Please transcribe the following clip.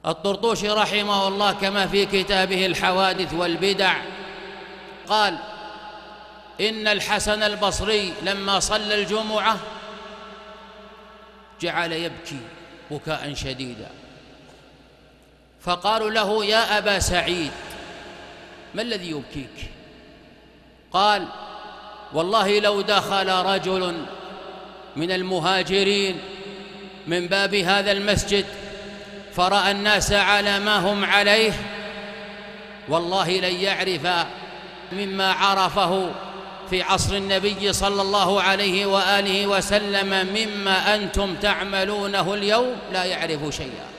الطرطوشي رحمه الله كما في كتابه الحوادث والبدع قال إن الحسن البصري لما صلى الجمعة جعل يبكي بكاء شديدا، فقالوا له يا أبا سعيد ما الذي يبكيك؟ قال والله لو دخل رجل من المهاجرين من باب هذا المسجد فرأى الناس على ما هم عليه والله لن يعرف مما عرفه في عصر النبي صلى الله عليه وآله وسلم مما أنتم تعملونه اليوم، لا يعرف شيئا.